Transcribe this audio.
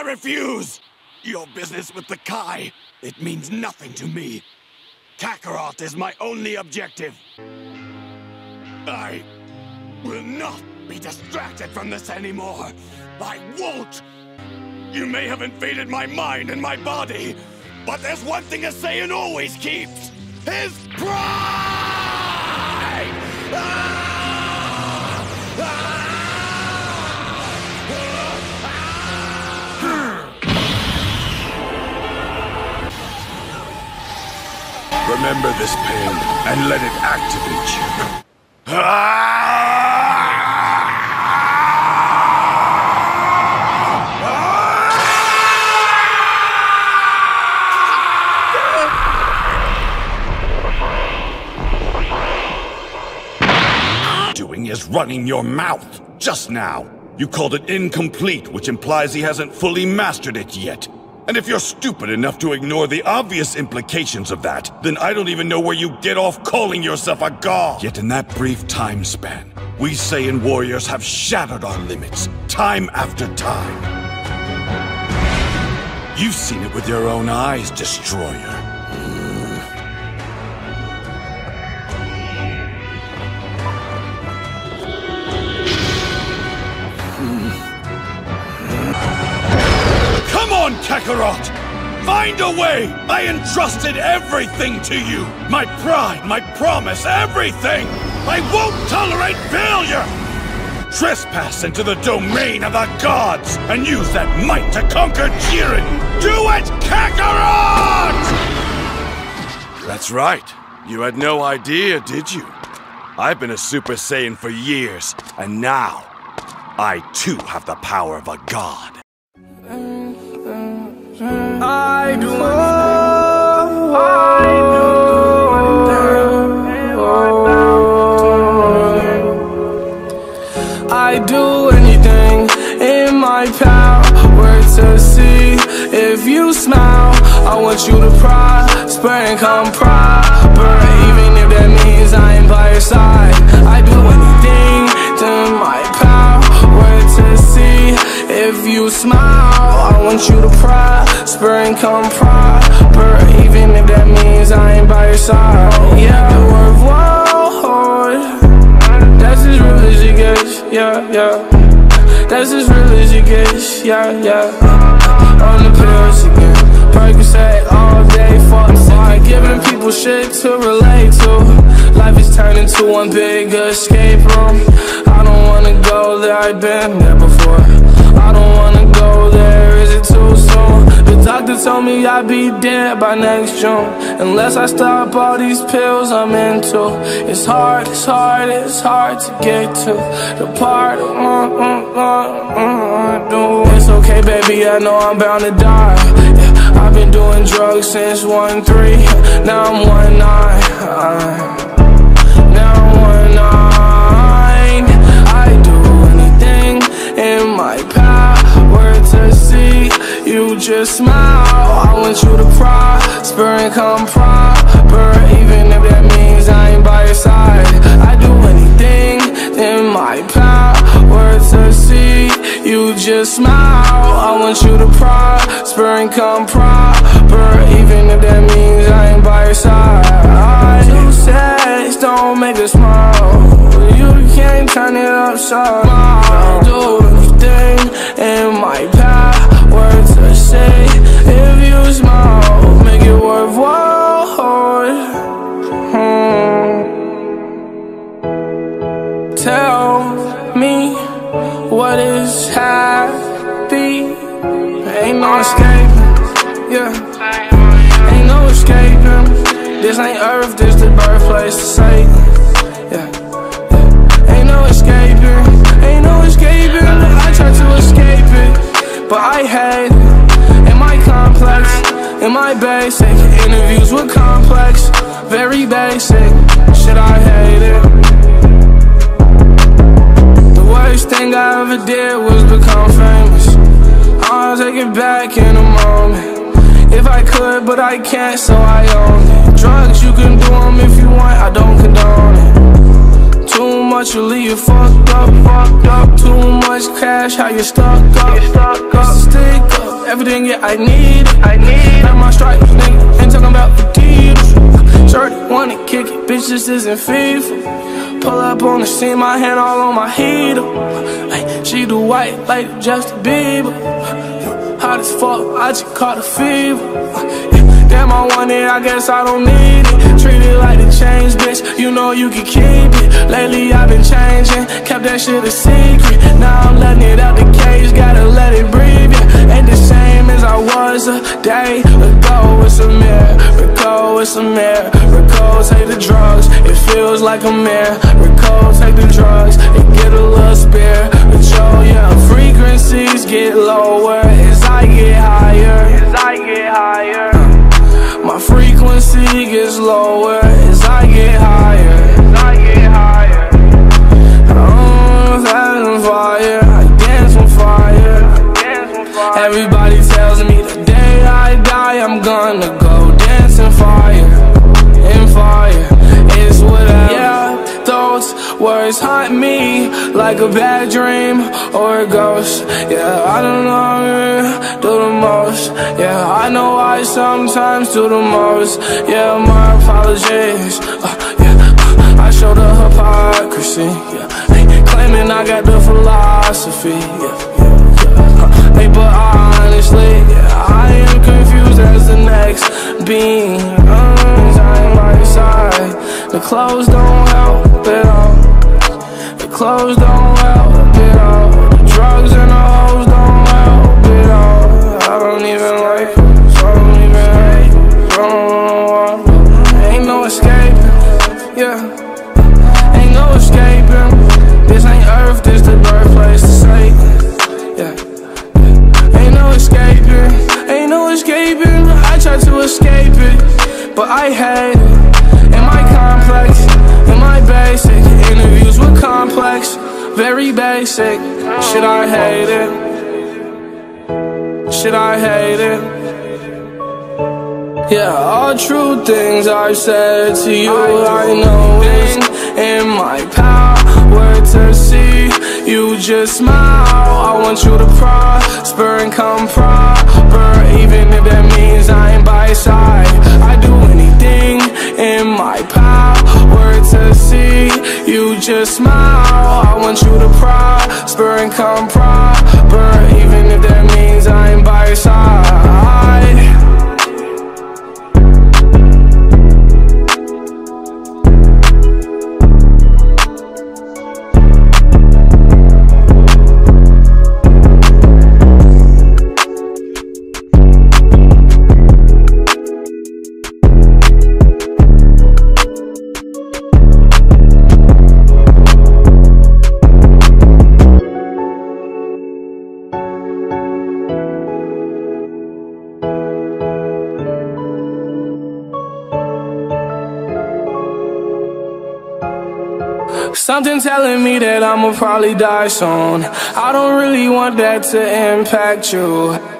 I refuse! Your business with the Kai, it means nothing to me. Kakarot is my only objective. I will not be distracted from this anymore. I won't! You may have invaded my mind and my body, but there's one thing a Saiyan always keeps. His pride! Remember this pain, and let it activate you. Doing is running your mouth. Just now, you called it incomplete, which implies he hasn't fully mastered it yet. And if you're stupid enough to ignore the obvious implications of that, then I don't even know where you get off calling yourself a god! Yet in that brief time span, we Saiyan warriors have shattered our limits, time after time. You've seen it with your own eyes, Destroyer. Come on, Kakarot! Find a way! I entrusted everything to you! My pride, my promise, everything! I won't tolerate failure! Trespass into the domain of the gods, and use that might to conquer Jiren! Do it, Kakarot! That's right. You had no idea, did you? I've been a Super Saiyan for years, and now, I too have the power of a god. I do anything in my power to see if you smile. I want you to prosper and come proper, even if that means I ain't by your side. I do anything in my power to see if you smile. I want you to prosper and come proper, even if that means I ain't by your side. Yeah, the word whoa, that's as real as it gets. Yeah, yeah, that's as real as it gets. Yeah, yeah. On the pills again, Percocet all day, fuck fire, giving people shit to relate to. Life is turned into one big escape room. I don't wanna go there, I've been there before. I don't wanna go there, is it too soon? The doctor told me I'd be dead by next June, unless I stop all these pills I'm into. It's hard, it's hard, it's hard to get to the part of do. It's okay, baby, I know I'm bound to die. Yeah, I've been doing drugs since 1-3, now I'm 1-9. Now I'm 1-9. I do anything in my power to see you just smile. I want you to prosper and come proper, even if that means I ain't by your side. I do anything in my power to see you just smile. I want you to prosper and come proper, even if that means I ain't by your side. Two sets don't make us smile. You can't turn it upside. I'll do anything in my power to say if you smile, make it worthwhile. Tell me what is happy. Ain't no escaping, yeah. Ain't no escaping. This ain't Earth, this the birthplace of Satan, yeah. Ain't no escaping, ain't no escaping. I tried to escape it, but I hate it. In my complex, in my basic interviews with complex, very basic shit, I hate it. The worst thing I ever did was become famous. I'll take it back in a moment. If I could, but I can't, so I own it. Drugs, you can do them if you want, I don't condone it. Too much will leave you fucked up, fucked up. Too much cash, how you stuck up, it's a stick up. everything, yeah, I need it. Got my stripes, nigga, ain't talking about Adidas. Shorty wanna kick it, bitch, this isn't FIFA. Pull up on the scene, my hand all on my heater. Ay, she do white like Justin Bieber. Hot as fuck, I just caught a fever. Damn, I want it, I guess I don't need it. Treat it like the change, bitch, you know you can keep it. Lately I've been changing, kept that shit a secret. Now I'm letting it out the cage, gotta let it breathe, yeah. Ain't the same as I was a day ago. It's a miracle, it's a miracle. Take the drugs, it feels like a miracle. Take the drugs, it get a little spiritual, yeah. Frequencies get lower as I get higher, my frequency gets lower as I get higher, I'm on fire, I dance on fire. Everybody tells me the day I die I'm gonna go dance in fire, it's whatever. Yeah, those words haunt me like a bad dream or a ghost. Yeah, I don't know, do the most. Yeah, I know I sometimes do the most. Yeah, my apologies. I show the hypocrisy. Yeah, claiming I got the philosophy. Hey, but honestly, yeah, I am confused as the next being. I'm by your side. The clothes don't help at all. The clothes don't help at all. The drugs and the hoes don't help at all. I don't even like it, so I don't even hate it, so I don't know. Ain't no escaping, yeah. Ain't no escaping. This ain't Earth, this the birthplace of Satan, yeah. Ain't no escaping, ain't no escaping. I try to escape it, but I hate it. Am I complex? Am I basic? Interviews with complex, very basic. Should I hate it? Should I hate it? Yeah, all true things I've said to you. I know it's in my power to see you just smile. I want you to prosper and come proper, even if that means I ain't by your side. I do anything in my power to see you just smile. I want you to prosper and come proper, even if that means I ain't by your side. Something telling me that I'ma probably die soon. I don't really want that to impact you.